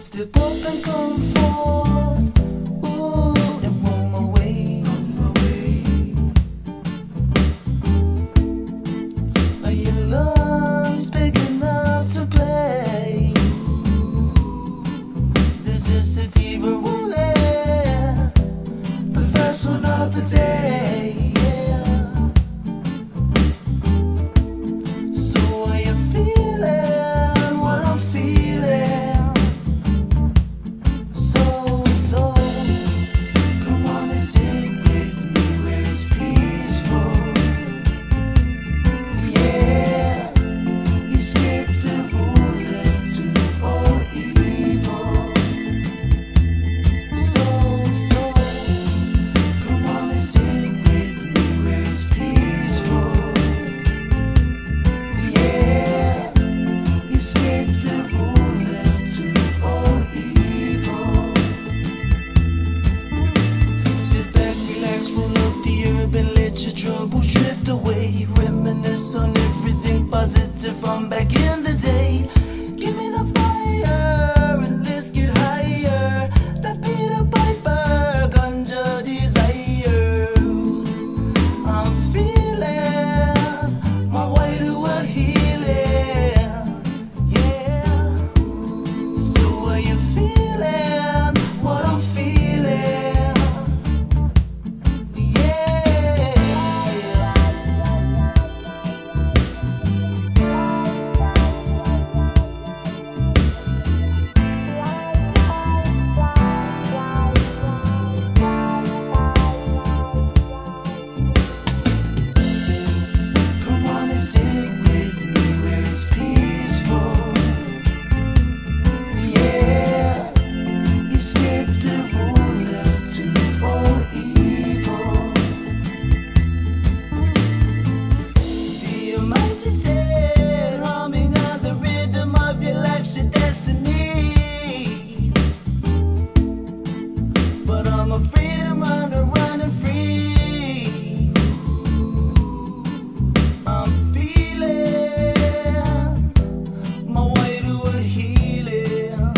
Step up and come forward, ooh, and roll my way. Are your lungs big enough to play? This is sativa roulette, the first one of the day. Yeah. So are you feeling what I'm feeling? So come on and sit with me where it's peaceful. Yeah, escape the rulers to all evil. So come on and sit with me where it's peaceful. Yeah, escape the rulers to all evil. Sit back, relax, roll up the urban, let your troubles drift away. Reminisce on everything positive from back in the day. Give me the fire and let's get higher. That Peter Piper ganja desire. I'm feeling my way to a healing. Yeah. So are you feeling what I'm feeling? Yeah. Come on and sit with me where it's peaceful. Yeah, escape the rulers to all evil. Be a mighty set, humming on the rhythm of your life's your destiny. But I'm afraid I'm running free. I'm feeling my way to a healing.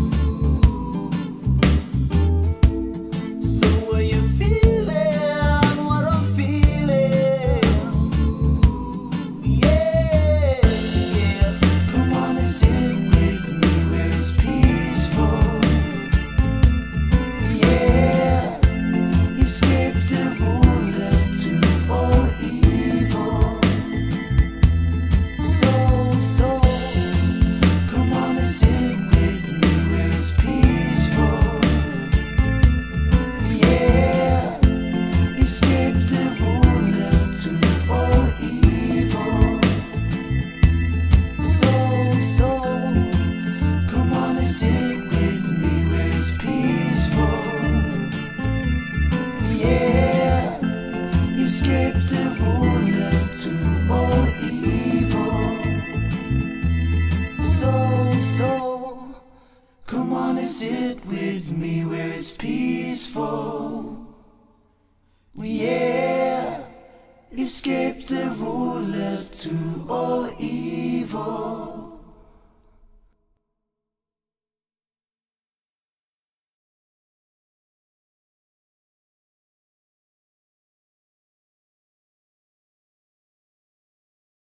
So are you feeling what I'm feeling? Yeah. Come on and sit with me where it's peaceful. Yeah, escape the rulers to all evil. So come on and sit with me where it's peaceful. Yeah, escape the rulers to all evil. So come on and sit with me where it's peaceful. Yeah, escape the rulers to all evil. So come on and sit with me where it's peaceful. Yeah, escape the rulers to all evil.